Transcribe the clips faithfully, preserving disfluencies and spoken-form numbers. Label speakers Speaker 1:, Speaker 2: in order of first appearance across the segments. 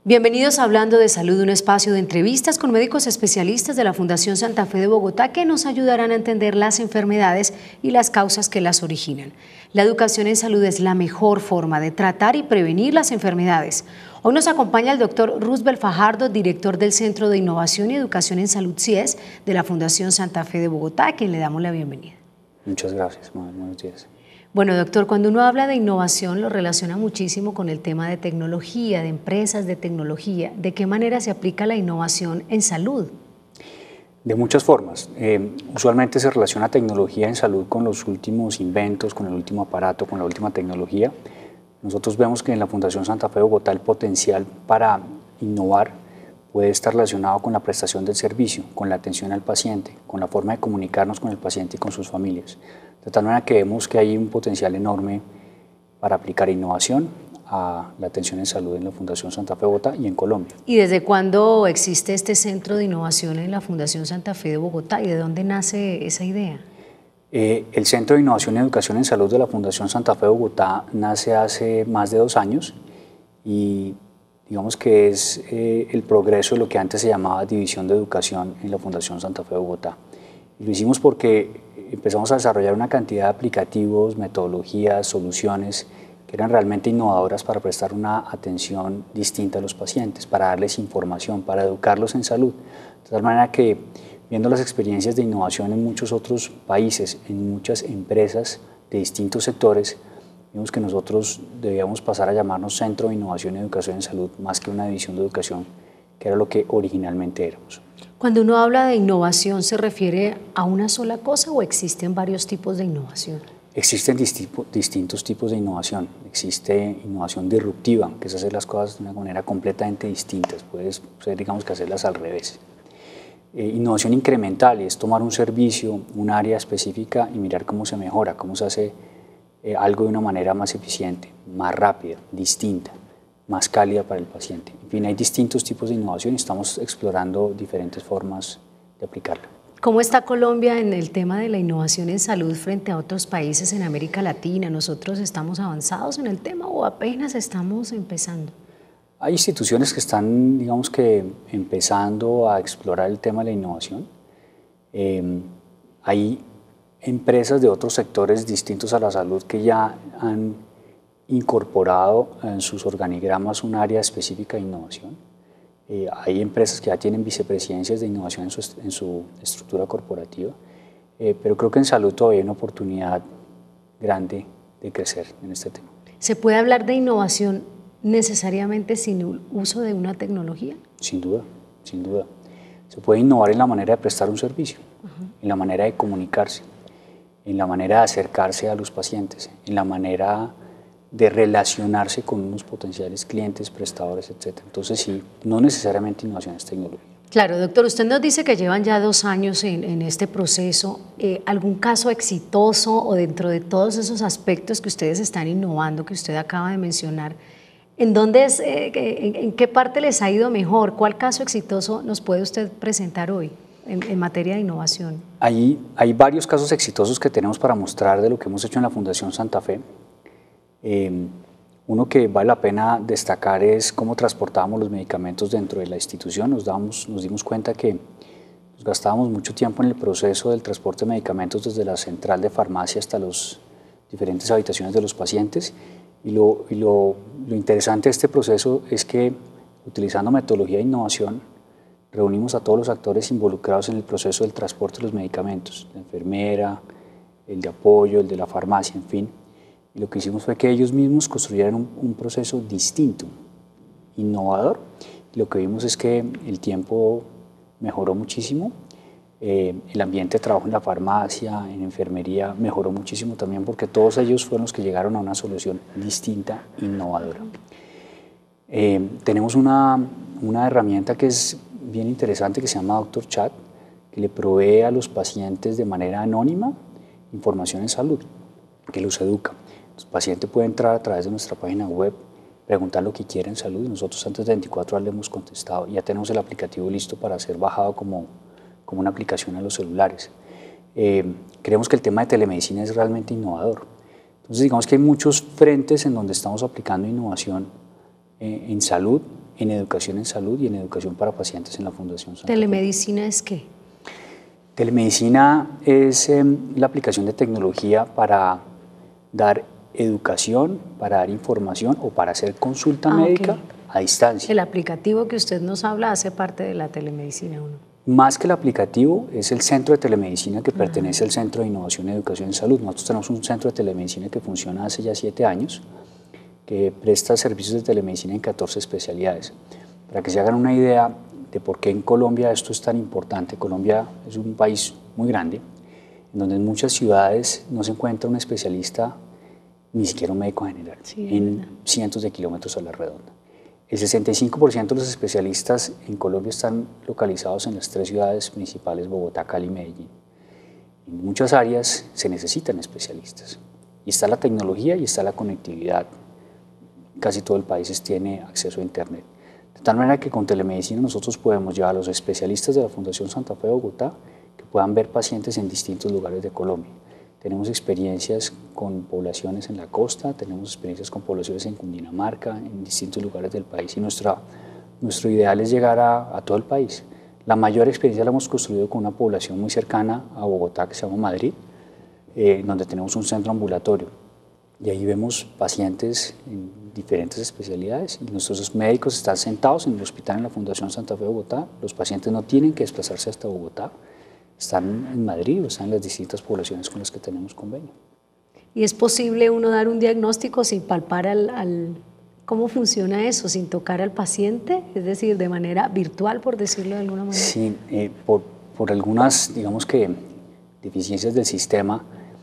Speaker 1: Bienvenidos a Hablando de Salud, un espacio de entrevistas con médicos especialistas de la Fundación Santa Fe de Bogotá que nos ayudarán a entender las enfermedades y las causas que las originan. La educación en salud es la mejor forma de tratar y prevenir las enfermedades. Hoy nos acompaña el doctor Roosevelt Fajardo, director del Centro de Innovación y Educación en Salud C I E S de la Fundación Santa Fe de Bogotá, a quien le damos la bienvenida.
Speaker 2: Muchas gracias, buenos días.
Speaker 1: Bueno, doctor, cuando uno habla de innovación lo relaciona muchísimo con el tema de tecnología, de empresas de tecnología. ¿De qué manera se aplica la innovación en salud?
Speaker 2: De muchas formas. Eh, usualmente se relaciona tecnología en salud con los últimos inventos, con el último aparato, con la última tecnología. Nosotros vemos que en la Fundación Santa Fe de Bogotá el potencial para innovar puede estar relacionado con la prestación del servicio, con la atención al paciente, con la forma de comunicarnos con el paciente y con sus familias. De tal manera que vemos que hay un potencial enorme para aplicar innovación a la atención en salud en la Fundación Santa Fe de Bogotá y en Colombia.
Speaker 1: ¿Y desde cuándo existe este centro de innovación en la Fundación Santa Fe de Bogotá y de dónde nace esa idea?
Speaker 2: Eh, el Centro de Innovación y Educación en Salud de la Fundación Santa Fe de Bogotá nace hace más de dos años y digamos que es eh, el progreso de lo que antes se llamaba División de Educación en la Fundación Santa Fe de Bogotá. Y lo hicimos porque empezamos a desarrollar una cantidad de aplicativos, metodologías, soluciones que eran realmente innovadoras para prestar una atención distinta a los pacientes, para darles información, para educarlos en salud. De tal manera que, viendo las experiencias de innovación en muchos otros países, en muchas empresas de distintos sectores, vimos que nosotros debíamos pasar a llamarnos Centro de Innovación y Educación en Salud, más que una división de educación, que era lo que originalmente éramos.
Speaker 1: Cuando uno habla de innovación, ¿se refiere a una sola cosa o existen varios tipos de innovación?
Speaker 2: Existen disti- distintos tipos de innovación. Existe innovación disruptiva, que es hacer las cosas de una manera completamente distinta. Puedes ser, digamos, que hacerlas al revés. Eh, innovación incremental es tomar un servicio, un área específica y mirar cómo se mejora, cómo se hace eh, algo de una manera más eficiente, más rápida, distinta, más cálida para el paciente. En fin, hay distintos tipos de innovación y estamos explorando diferentes formas de aplicarla.
Speaker 1: ¿Cómo está Colombia en el tema de la innovación en salud frente a otros países en América Latina? ¿Nosotros estamos avanzados en el tema o apenas estamos empezando?
Speaker 2: Hay instituciones que están, digamos que, empezando a explorar el tema de la innovación. Eh, hay empresas de otros sectores distintos a la salud que ya han incorporado en sus organigramas un área específica de innovación. Eh, hay empresas que ya tienen vicepresidencias de innovación en su, en su estructura corporativa, eh, pero creo que en salud todavía hay una oportunidad grande de crecer en este tema.
Speaker 1: ¿Se puede hablar de innovación necesariamente sin el uso de una tecnología?
Speaker 2: Sin duda, sin duda. Se puede innovar en la manera de prestar un servicio, uh-huh. en la manera de comunicarse, en la manera de acercarse a los pacientes, en la manera de relacionarse con unos potenciales clientes, prestadores, etcétera. Entonces sí, no necesariamente innovación es tecnología.
Speaker 1: Claro, doctor, usted nos dice que llevan ya dos años en, en este proceso. Eh, ¿Algún caso exitoso o dentro de todos esos aspectos que ustedes están innovando, que usted acaba de mencionar, ¿en dónde es, eh, en, en qué parte les ha ido mejor? ¿Cuál caso exitoso nos puede usted presentar hoy en, en materia de innovación?
Speaker 2: Hay, hay varios casos exitosos que tenemos para mostrar de lo que hemos hecho en la Fundación Santa Fe. Eh, uno que vale la pena destacar es cómo transportábamos los medicamentos dentro de la institución. Nos, damos, nos dimos cuenta que nos gastábamos mucho tiempo en el proceso del transporte de medicamentos desde la central de farmacia hasta las diferentes habitaciones de los pacientes. Y, lo, y lo, lo interesante de este proceso es que, utilizando metodología de innovación, reunimos a todos los actores involucrados en el proceso del transporte de los medicamentos, la enfermera, el de apoyo, el de la farmacia, en fin. Y lo que hicimos fue que ellos mismos construyeran un, un proceso distinto, innovador. Y lo que vimos es que el tiempo mejoró muchísimo, eh, el ambiente de trabajo en la farmacia, en enfermería, mejoró muchísimo también porque todos ellos fueron los que llegaron a una solución distinta, innovadora. Eh, tenemos una, una herramienta que es bien interesante que se llama Doctor Chat, que le provee a los pacientes de manera anónima información en salud, que los educa. El paciente puede entrar a través de nuestra página web, preguntar lo que quiera en salud y nosotros antes de veinticuatro horas le hemos contestado. Ya tenemos el aplicativo listo para ser bajado como, como una aplicación a los celulares. Eh, creemos que el tema de telemedicina es realmente innovador. Entonces digamos que hay muchos frentes en donde estamos aplicando innovación eh, en salud en educación en salud y en educación para pacientes en la Fundación Santa Fe.
Speaker 1: ¿Telemedicina es qué?
Speaker 2: Telemedicina es eh, la aplicación de tecnología para dar educación, para dar información o para hacer consulta ah, médica okay. a distancia.
Speaker 1: El aplicativo que usted nos habla hace parte de la telemedicina, ¿o no?
Speaker 2: Más que el aplicativo, es el centro de telemedicina que pertenece al Centro de Innovación y Educación en Salud. Nosotros tenemos un centro de telemedicina que funciona hace ya siete años, que presta servicios de telemedicina en catorce especialidades. Para que se hagan una idea de por qué en Colombia esto es tan importante, Colombia es un país muy grande, en donde en muchas ciudades no se encuentra un especialista, ni siquiera un médico general, sí, en verdad. cientos de kilómetros a la redonda. El sesenta y cinco por ciento de los especialistas en Colombia están localizados en las tres ciudades principales, Bogotá, Cali y Medellín. En muchas áreas se necesitan especialistas. Y está la tecnología y está la conectividad. Casi todo el país tiene acceso a Internet. De tal manera que con telemedicina nosotros podemos llevar a los especialistas de la Fundación Santa Fe de Bogotá que puedan ver pacientes en distintos lugares de Colombia. Tenemos experiencias con poblaciones en la costa, tenemos experiencias con poblaciones en Cundinamarca, en distintos lugares del país y nuestra, nuestro ideal es llegar a, a todo el país. La mayor experiencia la hemos construido con una población muy cercana a Bogotá que se llama Madrid, eh, donde tenemos un centro ambulatorio y ahí vemos pacientes en diferentes especialidades y nuestros médicos están sentados en el hospital en la Fundación Santa Fe de Bogotá, los pacientes no tienen que desplazarse hasta Bogotá, están en Madrid o están en las distintas poblaciones con las que tenemos convenio.
Speaker 1: ¿Y es posible uno dar un diagnóstico sin palpar al, al cómo funciona eso, sin tocar al paciente? Es decir, de manera virtual, por decirlo de alguna manera.
Speaker 2: Sí, eh, por, por algunas, digamos que, deficiencias del sistema,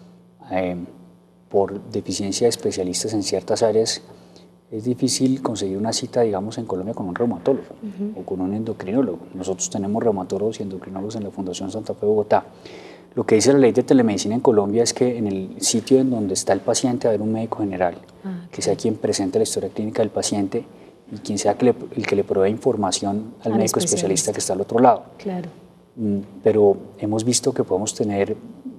Speaker 2: eh, por deficiencia de especialistas en ciertas áreas, es difícil conseguir una cita, digamos, en Colombia con un reumatólogo uh-huh. o con un endocrinólogo. Nosotros tenemos reumatólogos y endocrinólogos en la Fundación Santa Fe de Bogotá. Lo que dice la ley de telemedicina en Colombia es que en el sitio en donde está el paciente va a haber un médico general, ah, que sea quien presente la historia clínica del paciente y quien sea que le, el que le provee información al, al médico especialista. especialista que está al otro lado.
Speaker 1: Claro.
Speaker 2: Pero hemos visto que podemos tener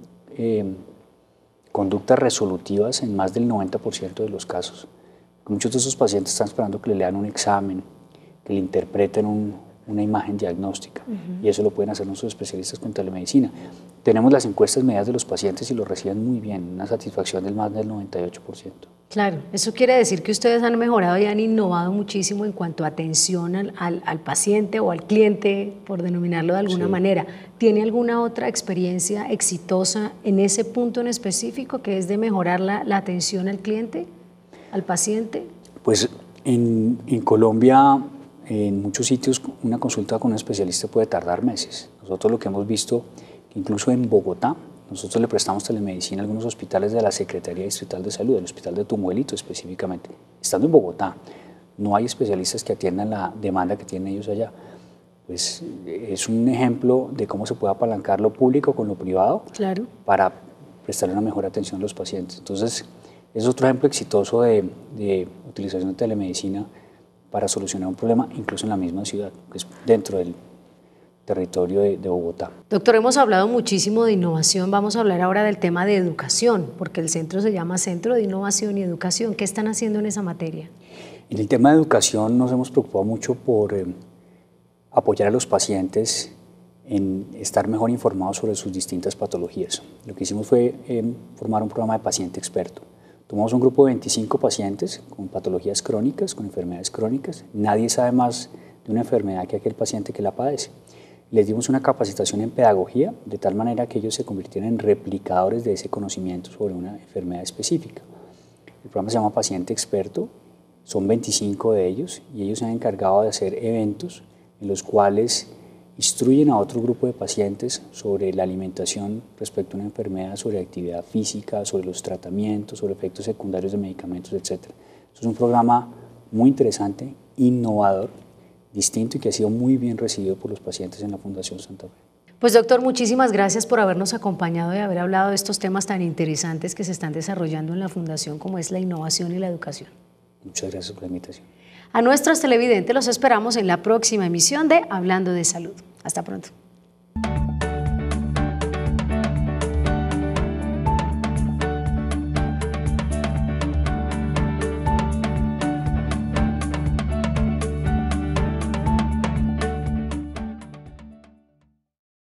Speaker 2: eh, conductas resolutivas en más del noventa por ciento de los casos. Muchos de esos pacientes están esperando que le lean un examen, que le interpreten un, una imagen diagnóstica uh-huh. y eso lo pueden hacer nuestros especialistas con telemedicina. Tenemos las encuestas medidas de los pacientes y lo reciben muy bien, una satisfacción del más del noventa y ocho por ciento.
Speaker 1: Claro, eso quiere decir que ustedes han mejorado y han innovado muchísimo en cuanto a atención al, al, al paciente o al cliente, por denominarlo de alguna sí. manera. ¿Tiene alguna otra experiencia exitosa en ese punto en específico, que es de mejorar la, la atención al cliente, al paciente?
Speaker 2: Pues en, en Colombia, en muchos sitios, una consulta con un especialista puede tardar meses. Nosotros lo que hemos visto, incluso en Bogotá, nosotros le prestamos telemedicina a algunos hospitales de la Secretaría Distrital de Salud, el Hospital de Tumuelito específicamente. Estando en Bogotá, no hay especialistas que atiendan la demanda que tienen ellos allá. Pues es un ejemplo de cómo se puede apalancar lo público con lo privado
Speaker 1: claro.
Speaker 2: para prestarle una mejor atención a los pacientes. Entonces, es otro ejemplo exitoso de, de utilización de telemedicina para solucionar un problema, incluso en la misma ciudad, que es dentro del territorio de, de Bogotá.
Speaker 1: Doctor, hemos hablado muchísimo de innovación, vamos a hablar ahora del tema de educación, porque el centro se llama Centro de Innovación y Educación. ¿Qué están haciendo en esa materia?
Speaker 2: En el tema de educación nos hemos preocupado mucho por eh, apoyar a los pacientes en estar mejor informados sobre sus distintas patologías. Lo que hicimos fue eh, formar un programa de paciente experto. Tomamos un grupo de veinticinco pacientes con patologías crónicas, con enfermedades crónicas. Nadie sabe más de una enfermedad que aquel paciente que la padece. Les dimos una capacitación en pedagogía, de tal manera que ellos se convirtieran en replicadores de ese conocimiento sobre una enfermedad específica. El programa se llama Paciente Experto, son veinticinco de ellos y ellos se han encargado de hacer eventos en los cuales instruyen a otro grupo de pacientes sobre la alimentación respecto a una enfermedad, sobre actividad física, sobre los tratamientos, sobre efectos secundarios de medicamentos, etcétera. Eso es un programa muy interesante, innovador, distinto y que ha sido muy bien recibido por los pacientes en la Fundación Santa Fe.
Speaker 1: Pues doctor, muchísimas gracias por habernos acompañado y haber hablado de estos temas tan interesantes que se están desarrollando en la Fundación, como es la innovación y la educación.
Speaker 2: Muchas gracias por la invitación.
Speaker 1: A nuestros televidentes los esperamos en la próxima emisión de Hablando de Salud. Hasta pronto.